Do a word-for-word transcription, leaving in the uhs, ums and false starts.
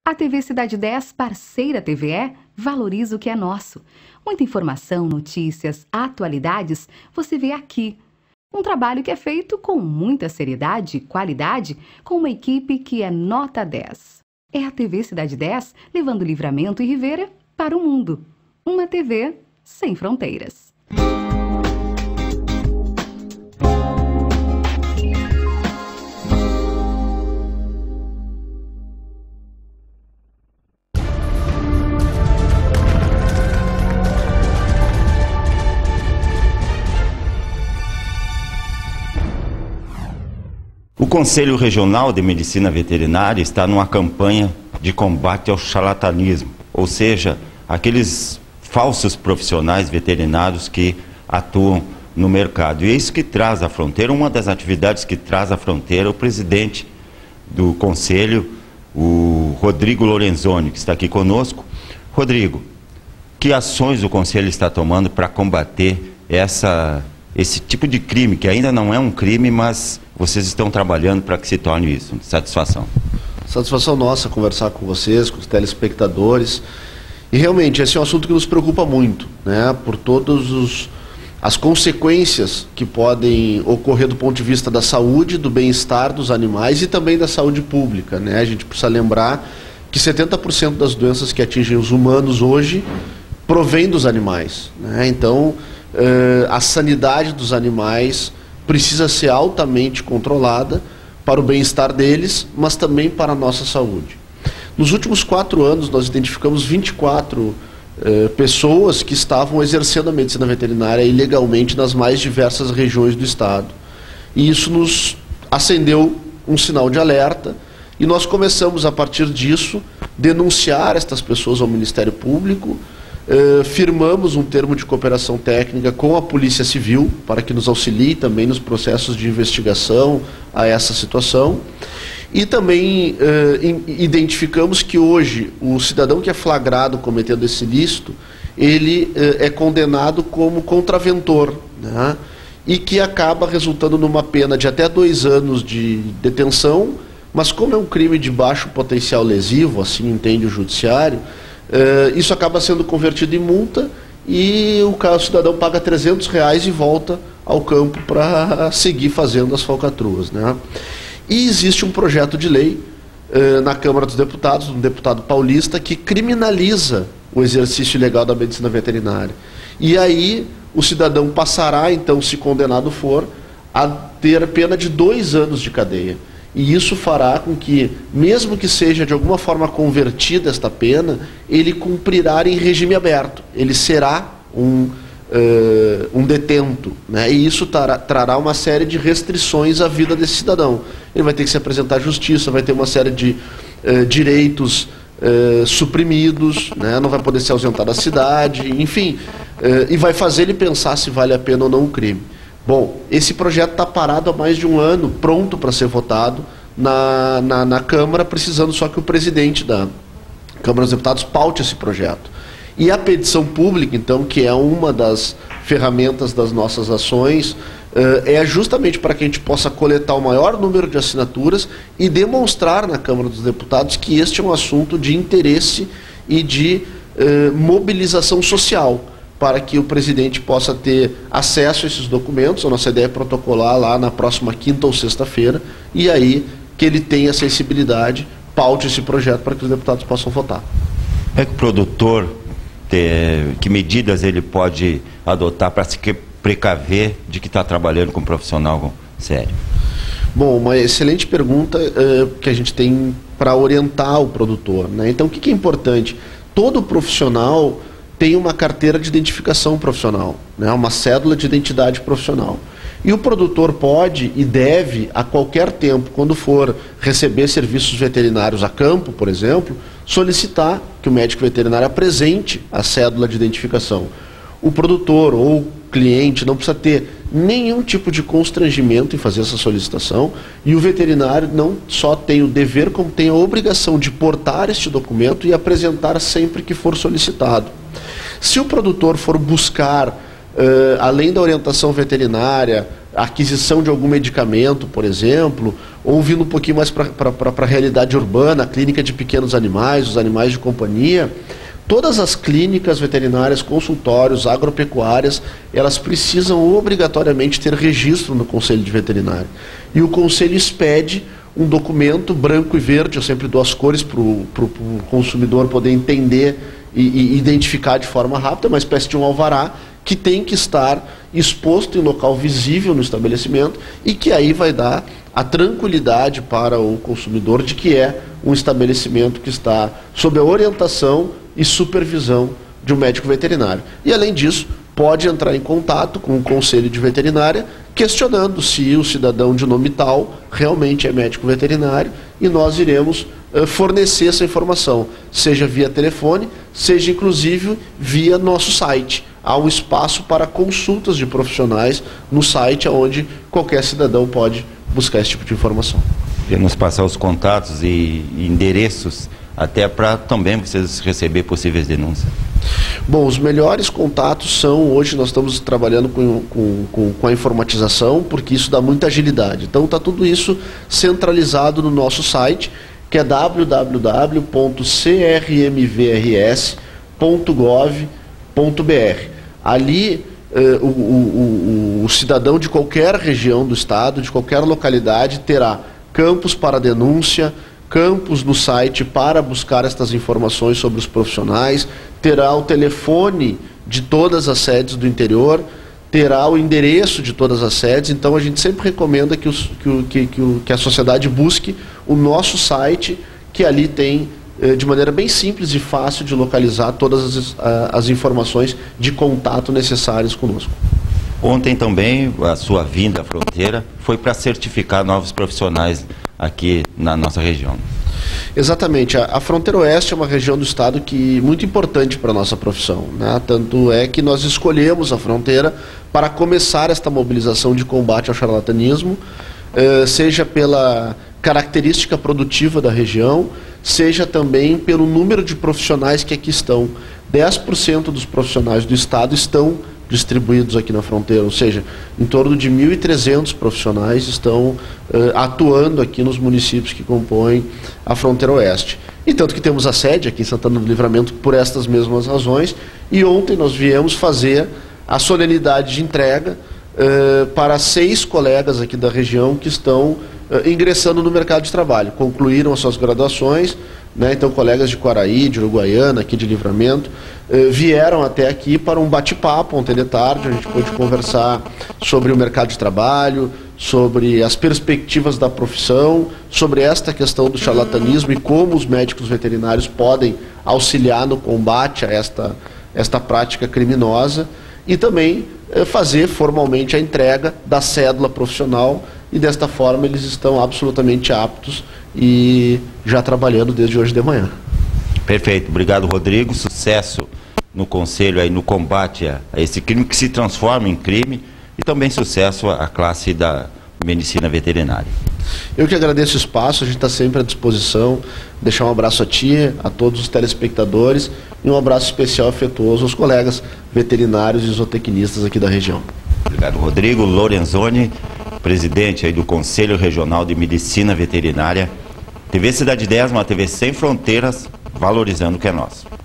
A T V Cidade dez, parceira T V E, valoriza o que é nosso. Muita informação, notícias, atualidades, você vê aqui. Um trabalho que é feito com muita seriedade e qualidade, com uma equipe que é nota dez. É a T V Cidade dez, levando Livramento e Rivera para o mundo. Uma T V sem fronteiras. O Conselho Regional de Medicina Veterinária está numa campanha de combate ao charlatanismo, ou seja, aqueles falsos profissionais veterinários que atuam no mercado. E é isso que traz à fronteira, uma das atividades que traz à fronteira o presidente do Conselho, o Rodrigo Lorenzoni, que está aqui conosco. Rodrigo, que ações o Conselho está tomando para combater essa, esse tipo de crime, que ainda não é um crime, mas vocês estão trabalhando para que se torne isso? Satisfação. Satisfação nossa conversar com vocês, com os telespectadores. E realmente esse é um assunto que nos preocupa muito, né? Por todas os, as consequências que podem ocorrer do ponto de vista da saúde, do bem-estar dos animais e também da saúde pública, né? A gente precisa lembrar que setenta por cento das doenças que atingem os humanos hoje provém dos animais, né? Então, eh, a sanidade dos animais precisa ser altamente controlada para o bem-estar deles, mas também para a nossa saúde. Nos últimos quatro anos, nós identificamos vinte e quatro eh, pessoas que estavam exercendo a medicina veterinária ilegalmente nas mais diversas regiões do estado. E isso nos acendeu um sinal de alerta e nós começamos, a partir disso, denunciar estas pessoas ao Ministério Público. Uh, firmamos um termo de cooperação técnica com a Polícia Civil para que nos auxilie também nos processos de investigação a essa situação. E também uh, in, identificamos que hoje o cidadão que é flagrado cometendo esse ilícito, ele uh, é condenado como contraventor, né? E que acaba resultando numa pena de até dois anos de detenção, mas como é um crime de baixo potencial lesivo, assim entende o judiciário, Uh, isso acaba sendo convertido em multa e o, o cidadão paga trezentos reais e volta ao campo para seguir fazendo as falcatruas, né? E existe um projeto de lei uh, na Câmara dos Deputados, um deputado paulista, que criminaliza o exercício ilegal da medicina veterinária. E aí o cidadão passará, então, se condenado for, a ter pena de dois anos de cadeia. E isso fará com que, mesmo que seja de alguma forma convertida esta pena, ele cumprirá em regime aberto. Ele será um, uh, um detento, né? E isso trará, trará uma série de restrições à vida desse cidadão. Ele vai ter que se apresentar à justiça, vai ter uma série de uh, direitos uh, suprimidos, né? Não vai poder se ausentar da cidade, enfim, uh, e vai fazer ele pensar se vale a pena ou não o crime. Bom, esse projeto está parado há mais de um ano, pronto para ser votado na, na, na Câmara, precisando só que o presidente da Câmara dos Deputados paute esse projeto. E a petição pública, então, que é uma das ferramentas das nossas ações, uh, é justamente para que a gente possa coletar o maior número de assinaturas e demonstrar na Câmara dos Deputados que este é um assunto de interesse e de uh, mobilização social, para que o presidente possa ter acesso a esses documentos. A nossa ideia é protocolar lá na próxima quinta ou sexta-feira, e aí que ele tenha sensibilidade, paute esse projeto para que os deputados possam votar. É que o produtor, te, que medidas ele pode adotar para se precaver de que está trabalhando com um profissional sério? Bom, uma excelente pergunta uh, que a gente tem para orientar o produtor, né? Então, o que, que é importante? Todo profissional tem uma carteira de identificação profissional, né, uma cédula de identidade profissional. E o produtor pode e deve, a qualquer tempo, quando for receber serviços veterinários a campo, por exemplo, solicitar que o médico veterinário apresente a cédula de identificação. O produtor ou cliente não precisa ter nenhum tipo de constrangimento em fazer essa solicitação, e o veterinário não só tem o dever, como tem a obrigação de portar este documento e apresentar sempre que for solicitado. Se o produtor for buscar, uh, além da orientação veterinária, a aquisição de algum medicamento, por exemplo, ou vindo um pouquinho mais para a realidade urbana, a clínica de pequenos animais, os animais de companhia, todas as clínicas veterinárias, consultórios, agropecuárias, elas precisam obrigatoriamente ter registro no Conselho de Veterinário. E o Conselho expede um documento branco e verde, eu sempre dou as cores para o consumidor poder entender e, e identificar de forma rápida, uma espécie de um alvará que tem que estar exposto em local visível no estabelecimento e que aí vai dar a tranquilidade para o consumidor de que é um estabelecimento que está sob a orientação e supervisão de um médico veterinário. E além disso, pode entrar em contato com o Conselho de Veterinária questionando se o cidadão de nome tal realmente é médico veterinário e nós iremos uh, fornecer essa informação, seja via telefone, seja inclusive via nosso site. Há um espaço para consultas de profissionais no site, onde qualquer cidadão pode buscar esse tipo de informação. Nos passar os contatos e endereços, até para também vocês receber possíveis denúncias. Bom, os melhores contatos são, hoje nós estamos trabalhando com, com, com, com a informatização, porque isso dá muita agilidade. Então está tudo isso centralizado no nosso site, que é w w w ponto c r m v r s ponto gov ponto b r. Ali eh, o, o, o, o cidadão de qualquer região do estado, de qualquer localidade, terá campos para denúncia, campos no site para buscar estas informações sobre os profissionais, terá o telefone de todas as sedes do interior, terá o endereço de todas as sedes. Então a gente sempre recomenda que, os, que, o, que, que, o, que a sociedade busque o nosso site, que ali tem de maneira bem simples e fácil de localizar todas as, as informações de contato necessárias conosco. Ontem também a sua vinda à fronteira foi para certificar novos profissionais aqui na nossa região. Exatamente. A, a Fronteira Oeste é uma região do estado que muito importante para a nossa profissão, né? Tanto é que nós escolhemos a fronteira para começar esta mobilização de combate ao charlatanismo, eh, seja pela característica produtiva da região, seja também pelo número de profissionais que aqui estão. dez por cento dos profissionais do estado estão distribuídos aqui na fronteira, ou seja, em torno de mil e trezentos profissionais estão uh, atuando aqui nos municípios que compõem a Fronteira Oeste. E tanto que temos a sede aqui em Santana do Livramento por estas mesmas razões, e ontem nós viemos fazer a solenidade de entrega uh, para seis colegas aqui da região que estão uh, ingressando no mercado de trabalho, concluíram as suas graduações, né? Então colegas de Quaraí, de Uruguaiana, aqui de Livramento, uh, vieram até aqui para um bate-papo ontem de tarde. A gente pôde conversar sobre o mercado de trabalho, sobre as perspectivas da profissão, sobre esta questão do charlatanismo e como os médicos veterinários podem auxiliar no combate a esta, esta prática criminosa, e também uh, fazer formalmente a entrega da cédula profissional, e desta forma eles estão absolutamente aptos e já trabalhando desde hoje de manhã. Perfeito, obrigado, Rodrigo. Sucesso no conselho aí no combate a, a esse crime que se transforma em crime, e também sucesso à classe da medicina veterinária. Eu que agradeço o espaço, a gente está sempre à disposição. Deixar um abraço a ti, a todos os telespectadores, e um abraço especial afetuoso aos colegas veterinários e zootecnistas aqui da região. Obrigado, Rodrigo. Lorenzoni, presidente aí do Conselho Regional de Medicina Veterinária. T V Cidade dez, uma T V sem fronteiras, valorizando o que é nosso.